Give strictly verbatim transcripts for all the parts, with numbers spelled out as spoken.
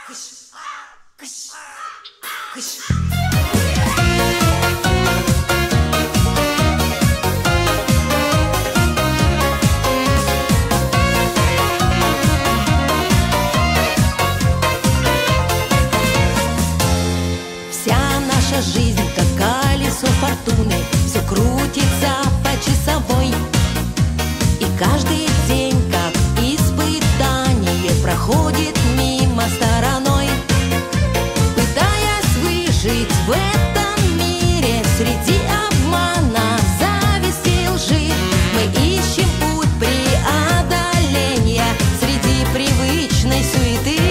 Жизнь, как колесо фортуны, все крутится по часовой. И каждый день, как испытание, проходит мимо стороной. Пытаясь выжить в этом мире среди обмана, зависти, лжи, мы ищем путь преодоления среди привычной суеты.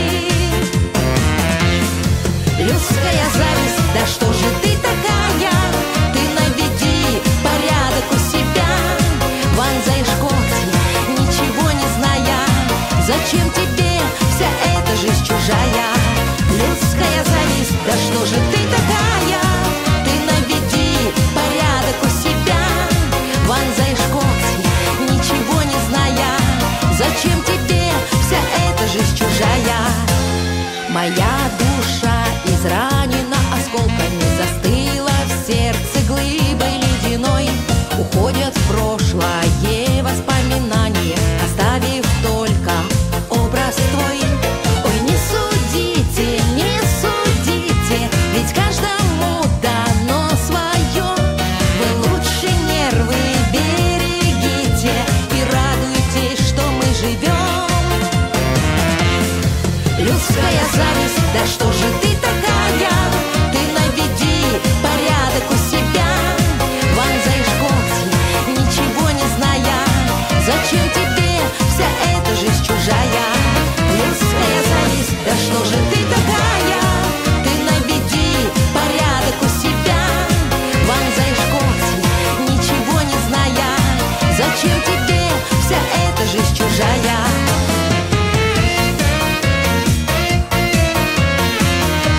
Людская зависть, да что же ты такая? Ты наведи порядок у себя. Вонзаешь когти, ничего не зная. Зачем тебе вся эта жизнь чужая? Людская зависть, да что же ты такая? Ты наведи порядок у себя. Вонзаешь когти, ничего не зная. Зачем тебе вся эта жизнь чужая? Моя душа изранена осколками, застыла в сердце глыбой ледяной. Уходят в прошлое воспоминания, оставив только образ твой. Ой, не судите, не судите, ведь каждому дано свое. Вы лучше нервы берегите и радуйтесь, что мы живем. Людская зависть, да что же ты такая? Ты наведи порядок у себя. Вонзаешь когти, ничего не зная. Зачем тебе вся эта жизнь чужая? Людская зависть, да что же ты такая? Ты наведи порядок у себя. Вонзаешь когти, ничего не зная. Зачем тебе вся эта жизнь чужая?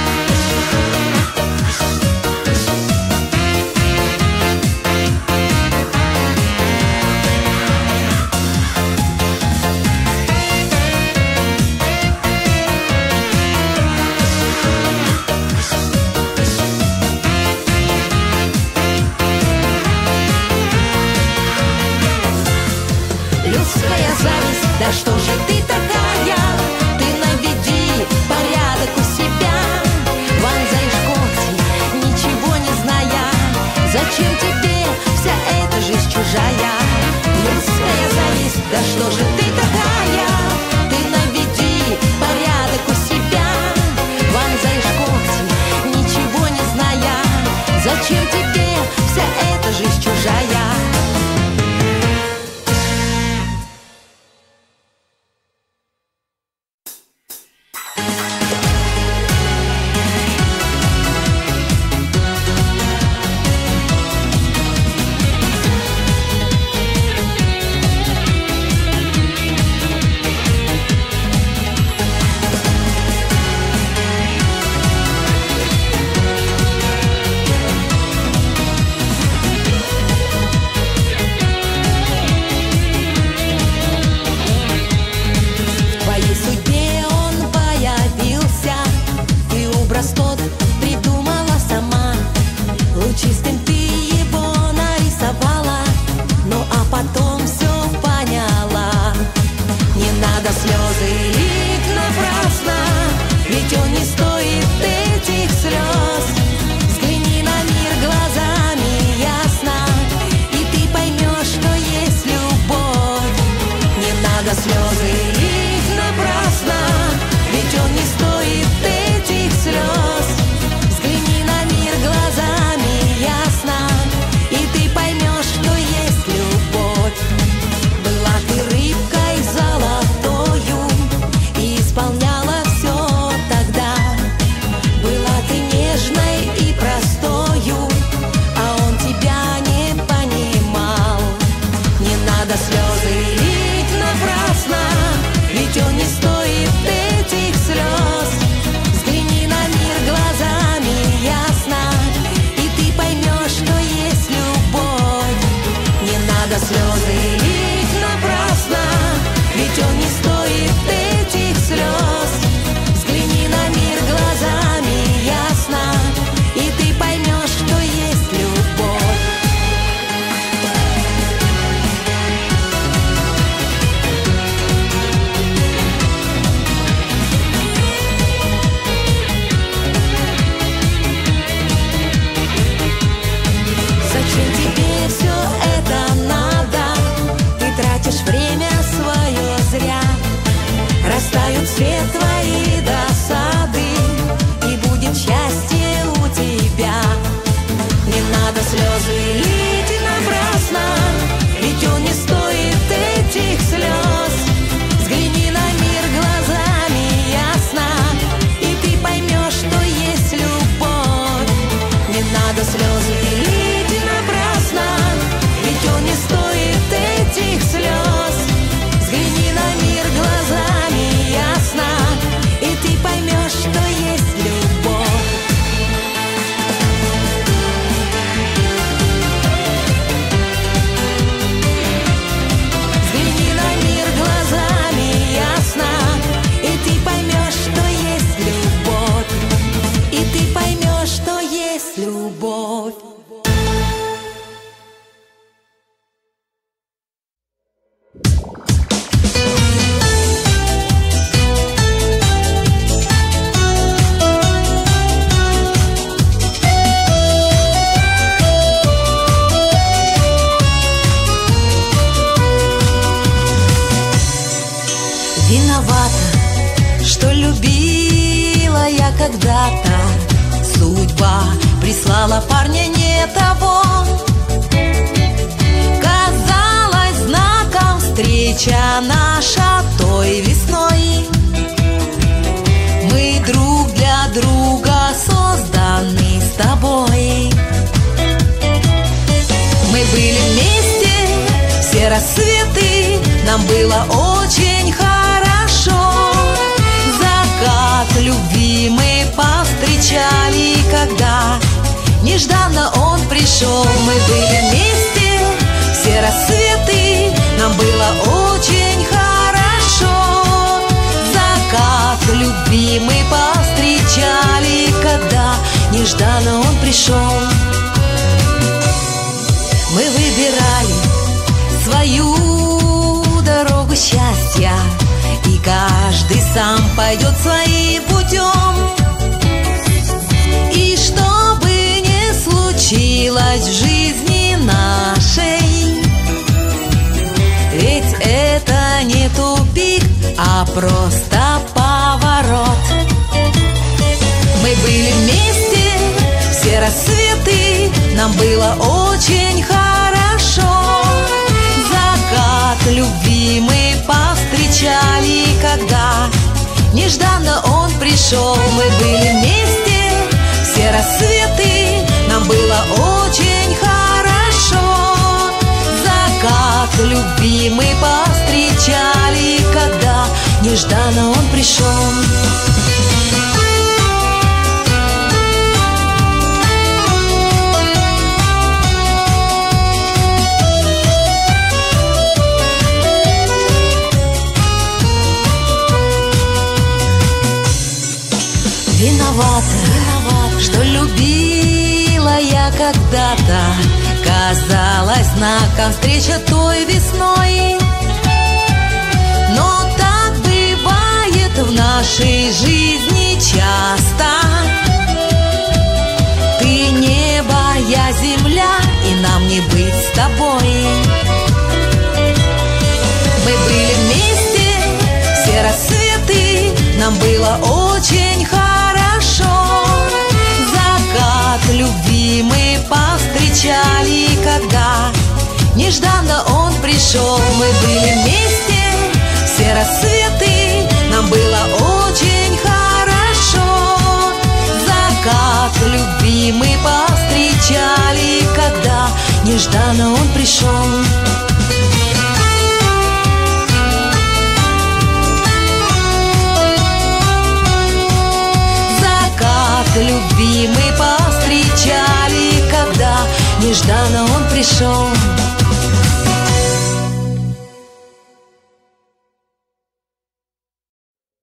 что любила я когда-то. Судьба прислала парня не того. Казалось знаком встреча наша той весной. Мы друг для друга созданы с тобой. Мы были вместе все рассветы, нам было очень хорошо. Закат любви мы повстречали, когда нежданно он пришел. Мы были вместе все рассветы, нам было очень хорошо. Закат любви мы повстречали, когда нежданно он пришел. Мы выбирали свою дорогу счастья, и каждый сам пойдет своим путем. И что бы ни случилось в жизни нашей, ведь это не тупик, а просто поворот. Мы были вместе все рассветы, нам было очень хорошо. Закат любви мы повстречали, когда нежданно он пришел. Мы были вместе все рассветы, нам было очень хорошо. Закат любви мы повстречали, когда нежданно он пришел. Виновата, виновата, что любила я когда-то. Казалось знаком встреча той весной. Но так бывает в нашей жизни часто. Ты небо, я земля, и нам не быть с тобой. Мы были вместе все рассветы, нам было очень хорошо. Закат любви мы повстречали, когда нежданно он пришел. Мы были вместе все рассветы, нам было очень хорошо. Закат любви мы повстречали, когда нежданно он пришел. Любви мы повстречали, когда нежданно он пришел.